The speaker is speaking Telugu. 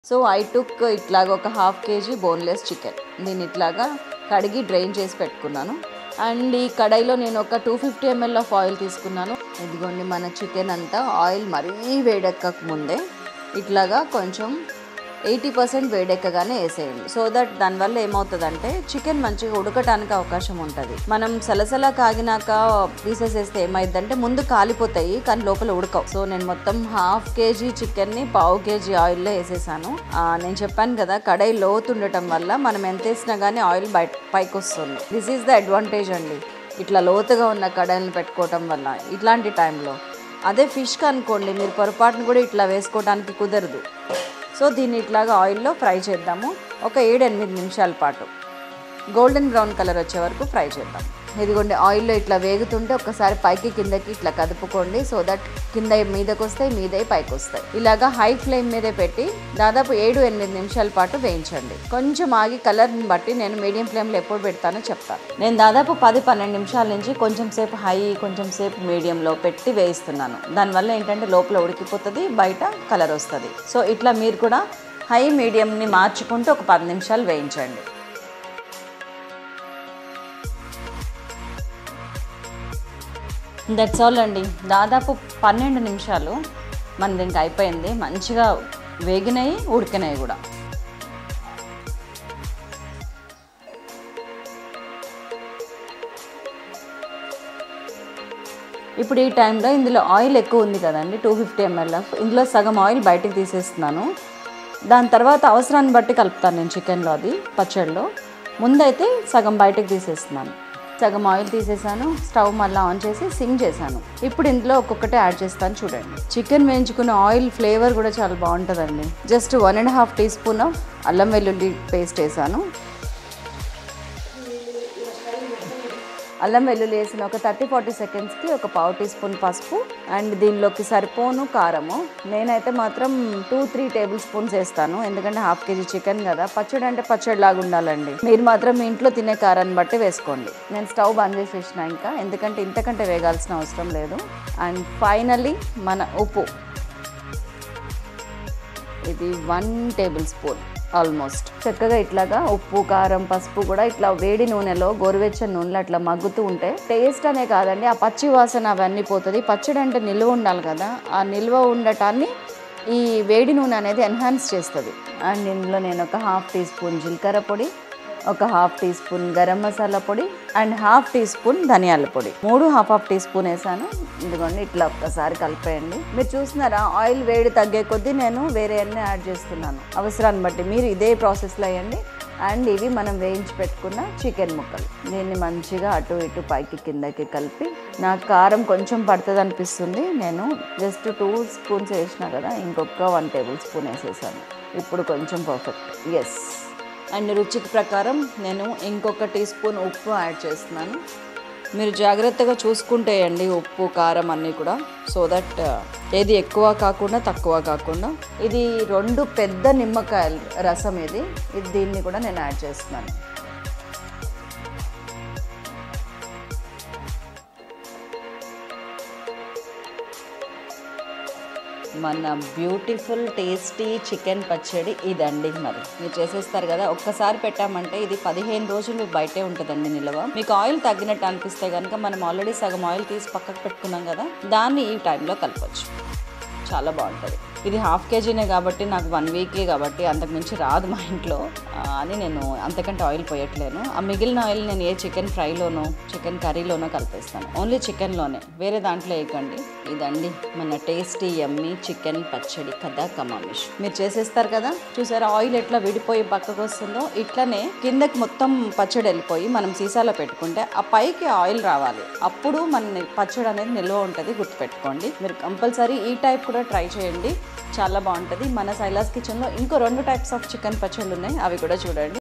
సో ఐ టుక్ ఇట్లాగా ఒక హాఫ్ కేజీ బోన్లెస్ చికెన్. దీన్ని ఇట్లాగా కడిగి డ్రైన్ చేసి పెట్టుకున్నాను. అండ్ ఈ కడాయిలో నేను ఒక 250 ml ఆఫ్ ఆయిల్ తీసుకున్నాను. ఇదిగోండి మన చికెన్ అంతా ఆయిల్ మరీ వేడెక్కక ముందే ఇట్లాగా కొంచెం 80% వేడెక్కగానే వేసేయండి. సో దట్ దానివల్ల ఏమవుతుందంటే చికెన్ మంచిగా ఉడకటానికి అవకాశం ఉంటుంది. మనం సలసలా కాగినాక పీసెస్ వేస్తే ఏమైందంటే ముందు కాలిపోతాయి కానీ లోపల ఉడకవు. సో నేను మొత్తం హాఫ్ కేజీ చికెన్ని పావు కేజీ ఆయిల్లో వేసేసాను. నేను చెప్పాను కదా కడాయి లోతు ఉండటం వల్ల మనం ఎంత వేసినా కానీ ఆయిల్ పైకి వస్తుంది. దిస్ ఈజ్ ద అడ్వాంటేజ్ అండి ఇట్లా లోతుగా ఉన్న కడాయిని పెట్టుకోవటం వల్ల ఇట్లాంటి టైంలో. అదే ఫిష్కి అనుకోండి మీరు పొరపాటును కూడా ఇట్లా వేసుకోవడానికి కుదరదు. సో దీన్ని ఇట్లాగా ఆయిల్లో ఫ్రై చేద్దాము. ఒక 7-8 నిమిషాల పాటు గోల్డెన్ బ్రౌన్ కలర్ వచ్చే వరకు ఫ్రై చేద్దాం. ఇదిగోండి ఆయిల్లో ఇట్లా వేగుతుంటే ఒకసారి పైకి కిందకి ఇట్లా కదుపుకోండి. సో దట్ కింద మీదకి వస్తాయి, మీదే పైకి వస్తాయి. ఇలాగా హై ఫ్లేమ్ మీదే పెట్టి దాదాపు 7-8 నిమిషాల పాటు వేయించండి. కొంచెం ఆగి కలర్ని బట్టి నేను మీడియం ఫ్లేమ్లో ఎప్పుడు పెడతానో చెప్తాను. నేను దాదాపు 10-12 నిమిషాల నుంచి కొంచెం సేపు హై కొంచెం సేపు మీడియంలో పెట్టి వేయిస్తున్నాను. దానివల్ల ఏంటంటే లోపల ఉడికిపోతుంది, బయట కలర్ వస్తుంది. సో ఇట్లా మీరు కూడా హై మీడియంని మార్చుకుంటూ ఒక 10 నిమిషాలు వేయించండి. దట్స్ ఆల్ అండి. దాదాపు 12 నిమిషాలు మన దీనికి అయిపోయింది. మంచిగా వేగినాయి, ఉడికినాయి కూడా. ఇప్పుడు ఈ టైంలో ఇందులో ఆయిల్ ఎక్కువ ఉంది కదండి, 250 ml. ఇందులో సగం ఆయిల్ బయటికి తీసేస్తున్నాను. దాని తర్వాత అవసరాన్ని బట్టి కలుపుతాను నేను చికెన్లో, అది పచ్చడిలో. ముందైతే సగం బయటకు తీసేస్తున్నాను. సగం ఆయిల్ తీసేసాను. స్టవ్ మళ్ళీ ఆన్ చేసి సింగ్ చేశాను. ఇప్పుడు ఇందులో ఒక్కొక్కటి యాడ్ చేస్తాను చూడండి. చికెన్ వేయించుకున్న ఆయిల్ ఫ్లేవర్ కూడా చాలా బాగుంటుందండి. జస్ట్ 1.5 టీ స్పూన్ ఆఫ్ అల్లం వెల్లుల్లి పేస్ట్ వేసాను. అల్లం వెల్లుల్లి వేసిన ఒక 30-40 సెకండ్స్కి ఒక పావు టీ స్పూన్ పసుపు అండ్ దీనిలోకి సరిపోను కారము. నేనైతే మాత్రం 2-3 టేబుల్ స్పూన్స్ వేస్తాను. ఎందుకంటే హాఫ్ కేజీ చికెన్ కదా, పచ్చడి అంటే పచ్చడిలాగా ఉండాలండి. మీరు మాత్రం మీ ఇంట్లో తినే కారాన్ని బట్టి వేసుకోండి. నేను స్టవ్ బంద్ చేసేసిన ఇంకా, ఎందుకంటే ఇంతకంటే వేగాల్సిన అవసరం లేదు. అండ్ ఫైనల్లీ మన ఉప్పు, ఇది 1 టేబుల్ స్పూన్ ఆల్మోస్ట్. చక్కగా ఇట్లాగా ఉప్పు కారం పసుపు కూడా ఇట్లా వేడి నూనెలో గోరువెచ్చని నూనెలో అట్లా మగ్గుతూ ఉంటే టేస్ట్ అనే కాదండి ఆ పచ్చి వాసన అవన్నీ పోతుంది. పచ్చడి అంటే నిల్వ ఉండాలి కదా, ఆ నిల్వ ఉండటాన్ని ఈ వేడి నూనె అనేది ఎన్హాన్స్ చేస్తుంది. అండ్ ఇందులో నేను ఒక హాఫ్ టీ స్పూన్ జీలకర్ర పొడి, ఒక half teaspoon garam masala పొడి అండ్ హాఫ్ టీ స్పూన్ ధనియాల పొడి, 3 హాఫ్ టీ స్పూన్ వేసాను. ఇదిగోండి ఇట్లా ఒక్కసారి కలిపేయండి. మీరు చూస్తున్నారా ఆయిల్ వేడి తగ్గే కొద్దీ నేను వేరే అన్నీ యాడ్ చేస్తున్నాను అవసరాన్ని బట్టి. మీరు ఇదే ప్రాసెస్లో వేయండి. అండ్ ఇవి మనం వేయించి పెట్టుకున్న చికెన్ ముక్కలు, దీన్ని మంచిగా అటు ఇటు పైకి కిందకి కలిపి, నాకు కారం కొంచెం పడుతుంది అనిపిస్తుంది, నేను జస్ట్ 2 స్పూన్స్ వేసినా కదా, ఇంకొక 1 టేబుల్ స్పూన్ వేసేసాను. ఇప్పుడు కొంచెం పర్ఫెక్ట్. ఎస్. అండ్ రుచికి ప్రకారం నేను ఇంకొక టీ స్పూన్ ఉప్పు యాడ్ చేస్తున్నాను. మీరు జాగ్రత్తగా చూసుకుంటే అండి ఉప్పు కారం అన్నీ కూడా, సో దట్ ఏది ఎక్కువ కాకుండా తక్కువ కాకుండా. ఇది 2 పెద్ద నిమ్మకాయల రసం, ఇది దీన్ని కూడా నేను యాడ్ చేస్తున్నాను. మన బ్యూటిఫుల్ టేస్టీ చికెన్ పచ్చడి ఇదండి. మరి మీరు చేసేస్తారు కదా, ఒక్కసారి పెట్టామంటే ఇది 15 రోజులు బయటే ఉంటుందండి నిల్వ. మీకు ఆయిల్ తగ్గినట్టు అనిపిస్తే కనుక మనం ఆల్రెడీ సగం ఆయిల్ తీసి పక్కకు పెట్టుకున్నాం కదా, దాన్ని ఈ టైంలో కలపచ్చు. చాలా బాగుంటుంది. ఇది హాఫ్ కేజీనే కాబట్టి నాకు 1 వీకే కాబట్టి అంతకుమించి రాదు మా ఇంట్లో అని నేను అంతకంటే ఆయిల్ పోయట్లేను. ఆ మిగిలిన ఆయిల్ నేను ఏ చికెన్ ఫ్రైలోనో చికెన్ కర్రీలోనో కలిపేస్తాను. ఓన్లీ చికెన్లోనే, వేరే దాంట్లో వేయకండి. ఇదండి మన టేస్టీ యమ్మీ చికెన్ పచ్చడి కదా కమామిష్. మీరు చేసేస్తారు కదా, చూసారా ఆయిల్ ఎట్లా విడిపోయి పక్కకు వస్తుందో, ఇట్లనే కిందకి మొత్తం పచ్చడి వెళ్ళిపోయి మనం సీసాలో పెట్టుకుంటే ఆ పైకి ఆయిల్ రావాలి. అప్పుడు మన పచ్చడి అనేది నిల్వ ఉంటుంది. గుర్తుపెట్టుకోండి. మీరు కంపల్సరీ ఈ టైప్ కూడా ట్రై చేయండి, చాలా బాగుంటుంది. మన సైలాస్ కిచెన్లో ఇంకో 2 టైప్స్ ఆఫ్ చికెన్ పచ్చళ్ళు ఉన్నాయి, అవి కూడా చూడండి.